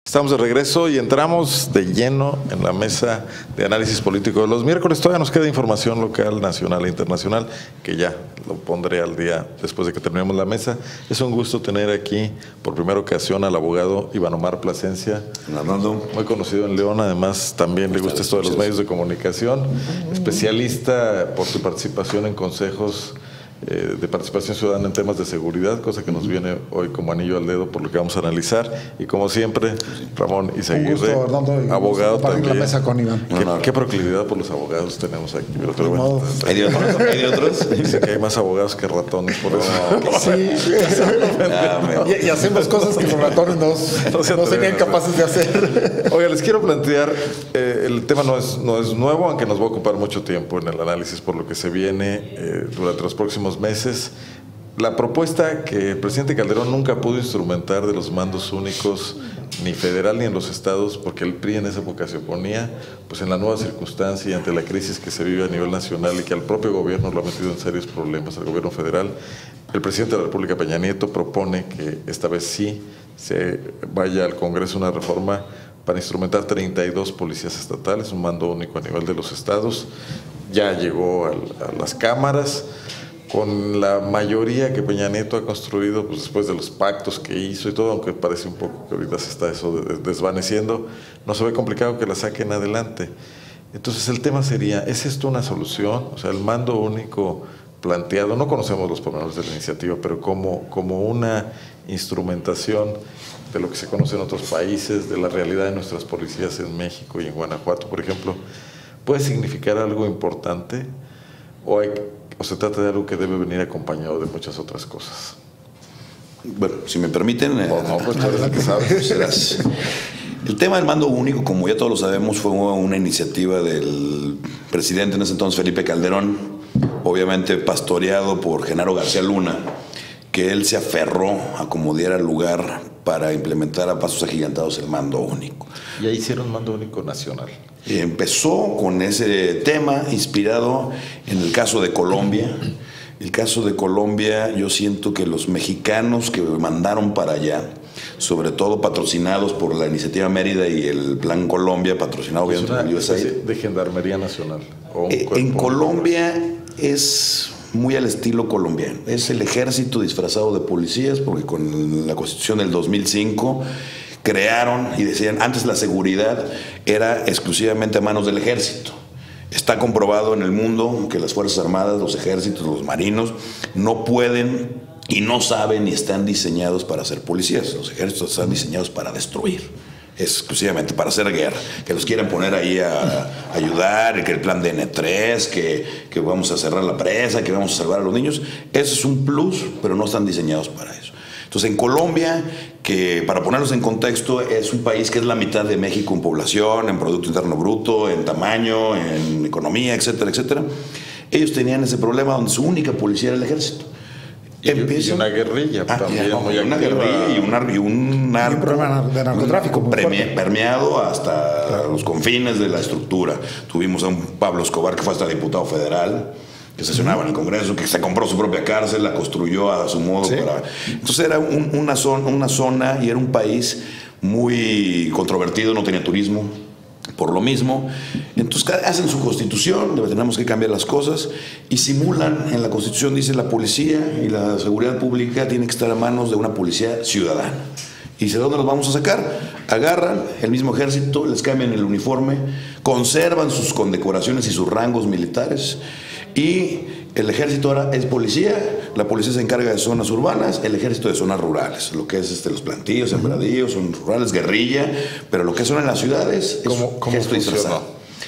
Estamos de regreso y entramos de lleno en la mesa de análisis político de los miércoles. Todavía nos queda información local, nacional e internacional, que ya lo pondré al día después de que terminemos la mesa. Es un gusto tener aquí por primera ocasión al abogado Iván Omar Plasencia, muy conocido en León. Además, también le gusta esto de los medios de comunicación, especialista por su participación en consejos de participación ciudadana en temas de seguridad, cosa que nos viene hoy como anillo al dedo por lo que vamos a analizar. Y como siempre, Ramón Izaguirre, abogado también. La mesa con Iván. ¿Qué proclividad por los abogados tenemos aquí? Pero bueno, ¿Hay de otros? Dice que hay más abogados que ratones, por eso. Sí, y hacemos cosas que los ratones no serían capaces de hacer. Oiga, les quiero plantear, el tema no es nuevo, aunque nos va a ocupar mucho tiempo en el análisis por lo que se viene durante los próximos meses. La propuesta que el presidente Calderón nunca pudo instrumentar de los mandos únicos, ni federal ni en los estados, porque el PRI en esa época se oponía, pues en la nueva circunstancia y ante la crisis que se vive a nivel nacional y que al propio gobierno lo ha metido en serios problemas, al gobierno federal, el presidente de la República, Peña Nieto, propone que esta vez sí se vaya al Congreso una reforma para instrumentar 32 policías estatales, un mando único a nivel de los estados. Ya llegó a las cámaras con la mayoría que Peña Nieto ha construido, pues después de los pactos que hizo y todo, aunque parece un poco que ahorita se está eso desvaneciendo, no se ve complicado que la saquen adelante. Entonces el tema sería, ¿es esto una solución? O sea, el mando único planteado, no conocemos los pormenores de la iniciativa, pero como una instrumentación de lo que se conoce en otros países, de la realidad de nuestras policías en México y en Guanajuato, por ejemplo, ¿puede significar algo importante o se trata de algo que debe venir acompañado de muchas otras cosas? Bueno, si me permiten... pues tú eres el que sabes. El tema del mando único, como ya todos lo sabemos, fue una iniciativa del presidente en ese entonces, Felipe Calderón, obviamente pastoreado por Genaro García Luna, que él se aferró a como diera lugar para implementar a pasos agigantados el mando único. Y ahí hicieron mando único nacional. Empezó con ese tema inspirado en el caso de Colombia. El caso de Colombia, yo siento que los mexicanos que mandaron para allá, sobre todo patrocinados por la Iniciativa Mérida y el Plan Colombia, patrocinado obviamente por USAID. De Gendarmería Nacional. En Colombia es muy al estilo colombiano. Es el ejército disfrazado de policías, porque con la Constitución del 2005 crearon y decían, antes la seguridad era exclusivamente a manos del ejército. Está comprobado en el mundo que las Fuerzas Armadas, los ejércitos, los marinos, no pueden y no saben ni están diseñados para ser policías. Los ejércitos están diseñados para destruir, exclusivamente para hacer guerra, que los quieran poner ahí a ayudar, que el plan de N3, que vamos a cerrar la presa, que vamos a salvar a los niños. Eso es un plus, pero no están diseñados para eso. Entonces, en Colombia, que para ponerlos en contexto, es un país que es la mitad de México en población, en Producto Interno Bruto, en tamaño, en economía, etcétera, etcétera. Ellos tenían ese problema donde su única policía era el ejército. Y una guerrilla también. Una guerrilla y un problema de narcotráfico permeado hasta los confines de la estructura. Tuvimos a un Pablo Escobar que fue hasta diputado federal, que sesionaba en el Congreso, que se compró su propia cárcel, la construyó a su modo. Sí. Entonces era una zona y era un país muy controvertido, no tenía turismo. Por lo mismo, entonces hacen su constitución, tenemos que cambiar las cosas y simulan, en la constitución dice la policía y la seguridad pública tiene que estar a manos de una policía ciudadana. Y dice, ¿dónde los vamos a sacar? Agarran el mismo ejército, les cambian el uniforme, conservan sus condecoraciones y sus rangos militares y el ejército ahora es policía, la policía se encarga de zonas urbanas, el ejército de zonas rurales, lo que es los plantíos, sembradíos, son rurales, guerrilla, pero lo que son en las ciudades es ejército disfrazado.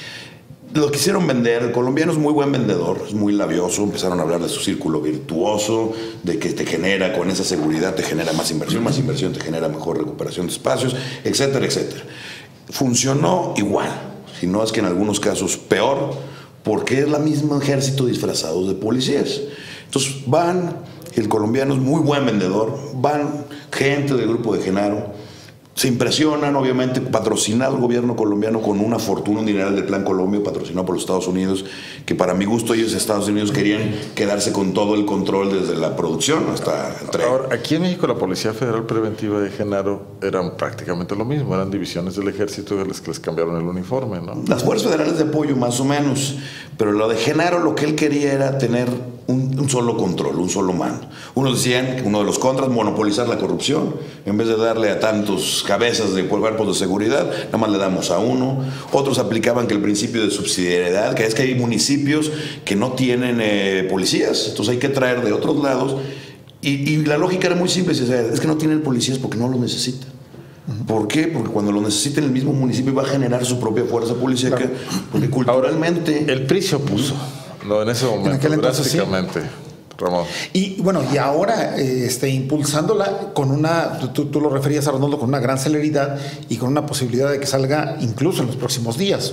Lo quisieron vender, el colombiano es muy buen vendedor, es muy labioso, empezaron a hablar de su círculo virtuoso, de que te genera, con esa seguridad te genera más inversión te genera mejor recuperación de espacios, etcétera, etcétera. Funcionó igual, si no es que en algunos casos peor, porque es la misma ejército disfrazado de policías. Entonces van, el colombiano es muy buen vendedor, van gente del grupo de Genaro, Se impresionan, obviamente, patrocinado el gobierno colombiano con una fortuna, un dineral del Plan Colombia, patrocinado por los Estados Unidos, que para mi gusto ellos, Estados Unidos, querían quedarse con todo el control desde la producción hasta el tren. Ahora, aquí en México la Policía Federal Preventiva de Genaro eran prácticamente lo mismo, eran divisiones del ejército de las que les cambiaron el uniforme, ¿no? Las fuerzas federales de apoyo, más o menos, pero lo de Genaro lo que él quería era tener un solo control, un solo mando. Unos decían que uno de los contras, monopolizar la corrupción, en vez de darle a tantos cabezas de cuerpos de seguridad, nada más le damos a uno. Otros aplicaban que el principio de subsidiariedad, que es que hay municipios que no tienen policías, entonces hay que traer de otros lados, y la lógica era muy simple, es que no tienen policías porque no los necesitan. ¿Por qué? Porque cuando lo necesiten el mismo municipio va a generar su propia fuerza policíaca, claro. Porque culturalmente... Ahora, el PRI se opuso, no, en ese momento, en aquel entonces, drásticamente. Sí. Ramón. Y bueno, y ahora impulsándola con una, tú lo referías a Arnoldo, con una gran celeridad y con una posibilidad de que salga incluso en los próximos días.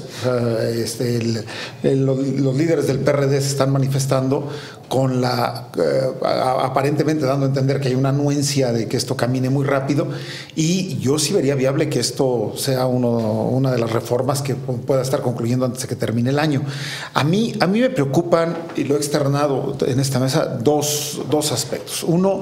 Los líderes del PRD se están manifestando con aparentemente dando a entender que hay una anuencia de que esto camine muy rápido, y yo sí vería viable que esto sea una de las reformas que pueda estar concluyendo antes de que termine el año. A mí me preocupan, y lo he externado en esta mesa, dos aspectos. Uno,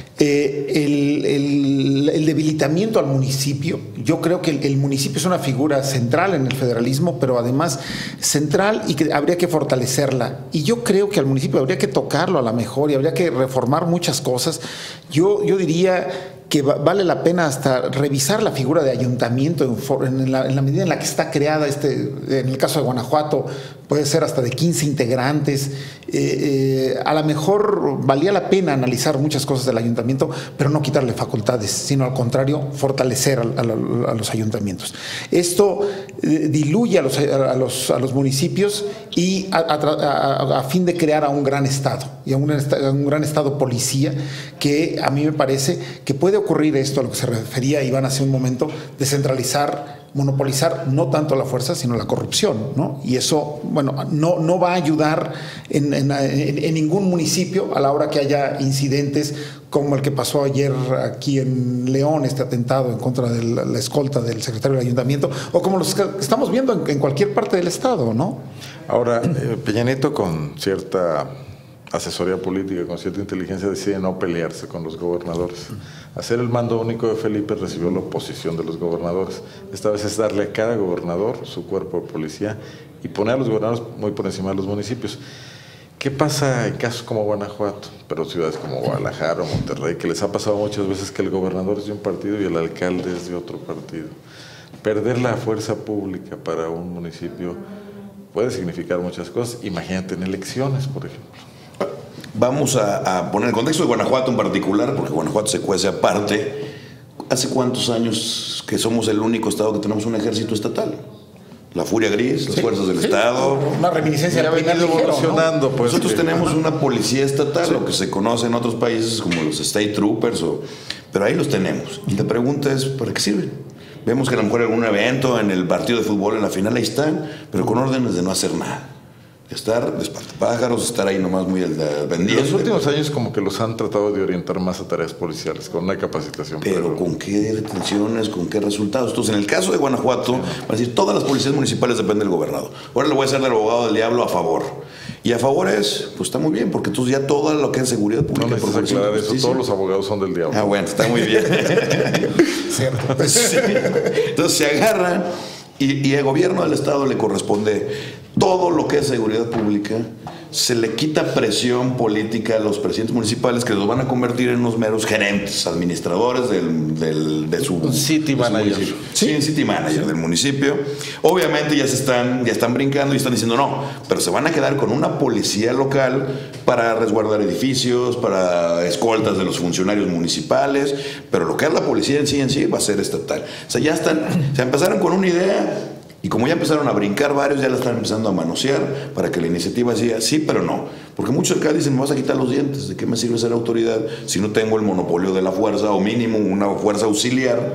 el debilitamiento al municipio. Yo creo que el municipio es una figura central en el federalismo, pero además central, y que habría que fortalecerla. Y yo creo que al municipio habría que tocarlo a la mejor y habría que reformar muchas cosas. Yo diría que vale la pena hasta revisar la figura de ayuntamiento en la medida en la que está creada. En el caso de Guanajuato puede ser hasta de 15 integrantes. A lo mejor valía la pena analizar muchas cosas del ayuntamiento, pero no quitarle facultades, sino al contrario, fortalecer a los ayuntamientos. Esto diluye a los municipios y a fin de crear a un gran Estado, y a un gran Estado policía, que a mí me parece que puede ocurrir esto a lo que se refería Iván hace un momento, descentralizar, monopolizar no tanto la fuerza, sino la corrupción, ¿no? Y eso, bueno, no va a ayudar en ningún municipio a la hora que haya incidentes como el que pasó ayer aquí en León, este atentado en contra de la escolta del secretario del ayuntamiento, o como los que estamos viendo en cualquier parte del estado, ¿no? Ahora, Peña Nieto, con cierta asesoría política, con cierta inteligencia, decide no pelearse con los gobernadores. Hacer el mando único de Felipe recibió la oposición de los gobernadores. Esta vez es darle a cada gobernador su cuerpo de policía y poner a los gobernadores muy por encima de los municipios. ¿Qué pasa en casos como Guanajuato, pero ciudades como Guadalajara o Monterrey, que les ha pasado muchas veces que el gobernador es de un partido y el alcalde es de otro partido? Perder la fuerza pública para un municipio puede significar muchas cosas. Imagínate en elecciones, por ejemplo. Vamos a poner el contexto de Guanajuato en particular, porque Guanajuato se cuece aparte. ¿Hace cuántos años que somos el único estado que tenemos un ejército estatal? La Furia Gris, las fuerzas del Estado. Una reminiscencia ya ha venido evolucionando, ¿no? Pues nosotros tenemos una policía estatal, lo que se conoce en otros países como los State Troopers, pero ahí los tenemos. Y la pregunta es, ¿para qué sirven? Vemos que a lo mejor en algún evento, en el partido de fútbol, en la final, ahí están, pero con órdenes de no hacer nada. Estar de espantapájaros, estar ahí nomás muy pendiente. En los últimos años como que los han tratado de orientar más a tareas policiales, con una capacitación. Pero ¿con qué detenciones, con qué resultados? Entonces, en el caso de Guanajuato, van a decir, todas las policías municipales dependen del gobernador. Ahora le voy a hacer del abogado del diablo a favor. Y a favor es, pues está muy bien, porque entonces ya todo lo que es seguridad pública... No necesitas aclarar eso, todos los abogados son del diablo. Ah, bueno, está muy bien. Cierto. Pues, sí. Entonces se agarran y el gobierno del Estado le corresponde todo lo que es seguridad pública. Se le quita presión política a los presidentes municipales, que los van a convertir en unos meros gerentes, administradores de su city manager. Sí, city manager del municipio. Obviamente ya están brincando y están diciendo no, pero se van a quedar con una policía local para resguardar edificios, para escoltas de los funcionarios municipales, pero lo que es la policía en sí va a ser estatal. O sea, se empezaron con una idea. Y como ya empezaron a brincar varios, ya la están empezando a manosear para que la iniciativa sea sí, pero no. Porque muchos alcaldes dicen, me vas a quitar los dientes. ¿De qué me sirve ser autoridad si no tengo el monopolio de la fuerza o mínimo una fuerza auxiliar?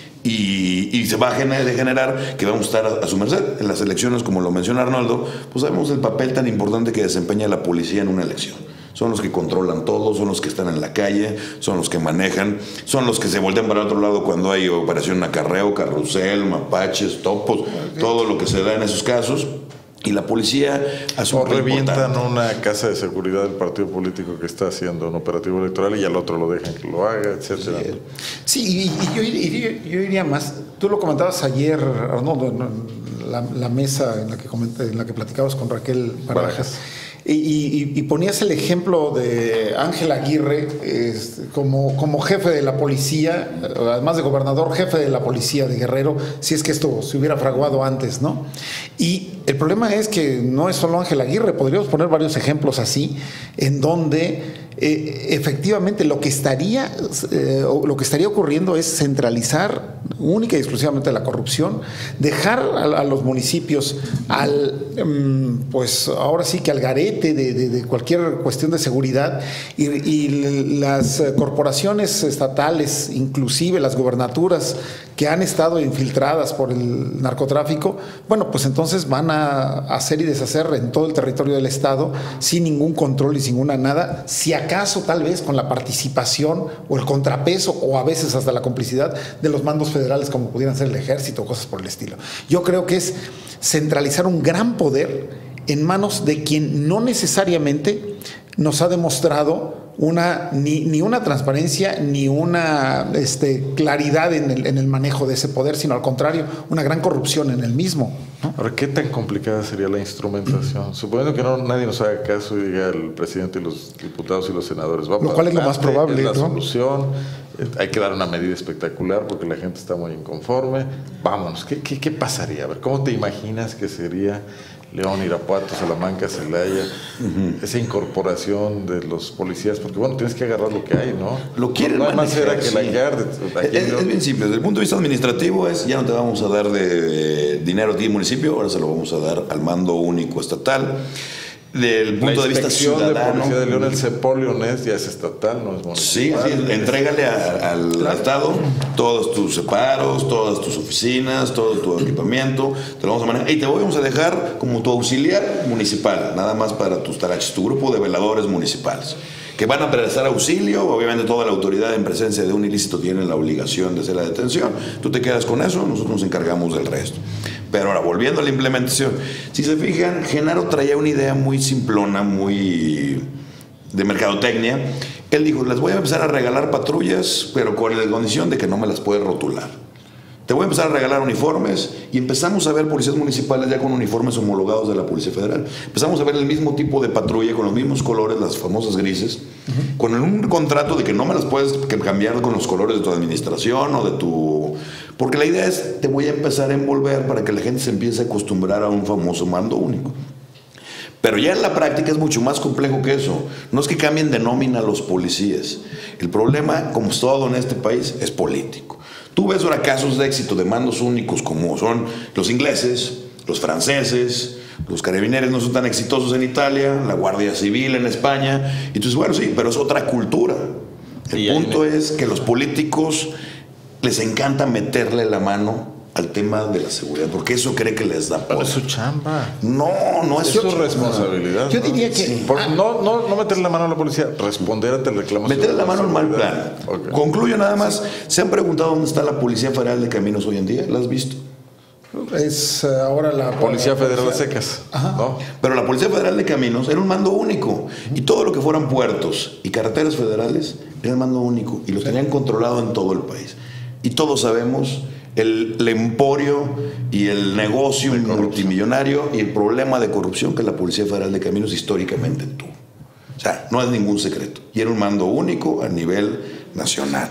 Y se va a generar que vamos a estar a su merced. En las elecciones, como lo menciona Arnoldo, pues sabemos el papel tan importante que desempeña la policía en una elección. Son los que controlan todo, son los que están en la calle, son los que manejan, son los que se voltean para otro lado cuando hay operación acarreo, carrusel, mapaches, topos, todo lo que se da en esos casos. Y la policía hace un o revientan una casa de seguridad del partido político que está haciendo un operativo electoral y al otro lo dejan que lo haga, etcétera. Sí, y yo iría más. Tú lo comentabas ayer, Arnoldo, en la mesa en la que platicabas con Raquel Barajas. Y ponías el ejemplo de Ángel Aguirre como jefe de la policía, además de gobernador, jefe de la policía de Guerrero, si es que esto se hubiera fraguado antes, ¿no? Y el problema es que no es solo Ángel Aguirre, podríamos poner varios ejemplos así, en donde efectivamente lo que estaría ocurriendo es centralizar única y exclusivamente la corrupción, dejar a los municipios pues ahora sí que al garete de cualquier cuestión de seguridad y las corporaciones estatales, inclusive las gubernaturas que han estado infiltradas por el narcotráfico, bueno, pues entonces van a hacer y deshacer en todo el territorio del estado sin ningún control y sin ninguna nada, si acaso tal vez con la participación o el contrapeso o a veces hasta la complicidad de los mandos federales como pudieran ser el ejército o cosas por el estilo. Yo creo que es centralizar un gran poder en manos de quien no necesariamente nos ha demostrado ni una transparencia ni una claridad en el manejo de ese poder, sino al contrario, una gran corrupción en el mismo, ¿no? Ahora, ¿qué tan complicada sería la instrumentación? Suponiendo que nadie nos haga caso y diga el presidente y los diputados y los senadores, vamos, lo cual es lo más probable, es la ¿no? solución, hay que dar una medida espectacular porque la gente está muy inconforme, vámonos, ¿qué pasaría? A ver, ¿cómo te imaginas que sería León, Irapuato, Salamanca, Celaya, esa incorporación de los policías? Porque bueno, tienes que agarrar lo que hay, ¿no? Lo quieren no hay más manejar, que sí. Es bien simple. Desde el punto de vista administrativo ya no te vamos a dar de dinero a ti municipio, ahora se lo vamos a dar al mando único estatal. Del punto de vista ciudadano, de Policía de León, el CEPOL leonés ya es estatal, no es municipal. Sí, entrégale al Estado todos tus separos, todas tus oficinas, todo tu equipamiento, te lo vamos a manejar y te vamos a dejar como tu auxiliar municipal, nada más para tus taraches, tu grupo de veladores municipales, que van a prestar auxilio. Obviamente toda la autoridad en presencia de un ilícito tiene la obligación de hacer la detención. Tú te quedas con eso, nosotros nos encargamos del resto. Pero ahora, volviendo a la implementación, si se fijan, Genaro traía una idea muy simplona, muy de mercadotecnia. Él dijo, les voy a empezar a regalar patrullas, pero con la condición de que no me las puedes rotular. Te voy a empezar a regalar uniformes, y empezamos a ver policías municipales ya con uniformes homologados de la Policía Federal. Empezamos a ver el mismo tipo de patrulla con los mismos colores, las famosas grises, con un contrato de que no me las puedes cambiar con los colores de tu administración o de tu... Porque la idea es, te voy a empezar a envolver para que la gente se empiece a acostumbrar a un famoso mando único. Pero ya en la práctica es mucho más complejo que eso. No es que cambien de nómina a los policías. El problema, como es todo en este país, es político. Tú ves ahora casos de éxito de mandos únicos como son los ingleses, los franceses, los carabineros no son tan exitosos en Italia, la Guardia Civil en España. Y tú dices, bueno, sí, pero es otra cultura. El punto es que los políticos les encanta meterle la mano al tema de la seguridad, porque eso cree que les da poder. Pero es su chamba. No es su responsabilidad. Yo diría que... Sí. No meterle la mano a la policía, responder ante el reclamo. Meterle la mano al mal plan. Okay. Concluyo nada más. ¿Se han preguntado dónde está la Policía Federal de Caminos hoy en día? ¿La has visto? Es ahora la Policía Federal de Secas, ¿no? Pero la Policía Federal de Caminos era un mando único, y todo lo que fueran puertos y carreteras federales era el mando único, y los tenían controlado en todo el país. Y todos sabemos el emporio y el negocio multimillonario y el problema de corrupción que la Policía Federal de Caminos históricamente tuvo. O sea, no es ningún secreto. Y era un mando único a nivel nacional.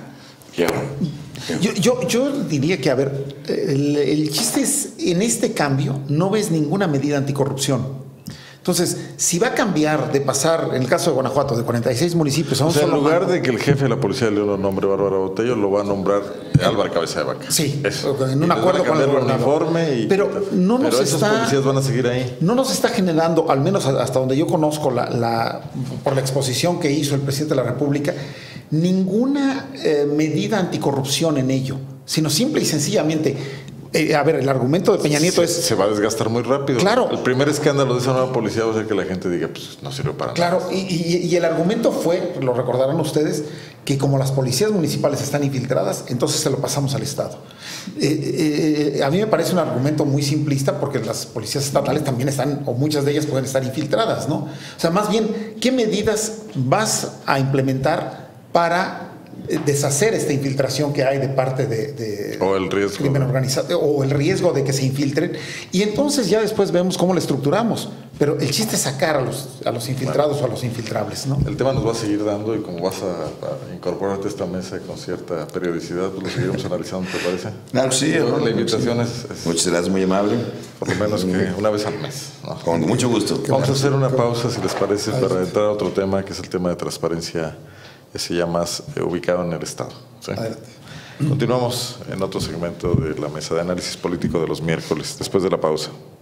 Yo diría que, a ver, el chiste es, en este cambio no ves ninguna medida anticorrupción. Entonces, si va a cambiar de pasar, en el caso de Guanajuato, de 46 municipios a un solo en lugar mando, de que el jefe de la Policía de León lo nombre Bárbara Botello, lo va a nombrar Álvaro Cabeza de Vaca. Sí, en un acuerdo con el uniforme. Pero esos policías van a seguir ahí. No nos está generando, al menos hasta donde yo conozco, por la exposición que hizo el presidente de la República, ninguna medida anticorrupción en ello, sino simple y sencillamente A ver, el argumento de Peña Nieto se va a desgastar muy rápido. Claro. El primer escándalo de esa nueva policía va a ser que la gente diga, pues no sirve para nada. Claro, y el argumento fue, lo recordarán ustedes, que como las policías municipales están infiltradas, entonces se lo pasamos al Estado. A mí me parece un argumento muy simplista porque las policías estatales también están, o muchas de ellas pueden estar infiltradas, ¿no? O sea, más bien, ¿qué medidas vas a implementar para deshacer esta infiltración que hay de parte de o el riesgo crimen organizado, o el riesgo de que se infiltren, y entonces ya después vemos cómo lo estructuramos, pero el chiste es sacar a los infiltrados o a los infiltrables, ¿no? El tema nos va a seguir dando, y como vas a incorporarte a esta mesa con cierta periodicidad, pues lo seguiremos analizando, ¿te parece? Claro, sí. La invitación es muchas gracias, muy amable. Por lo menos que una vez al mes, ¿no? Con mucho gusto. Vamos a hacer una pausa, si les parece, para entrar a otro tema, que es el tema de transparencia, ese ya más ubicado en el Estado, ¿sí? Continuamos en otro segmento de la mesa de análisis político de los miércoles, después de la pausa.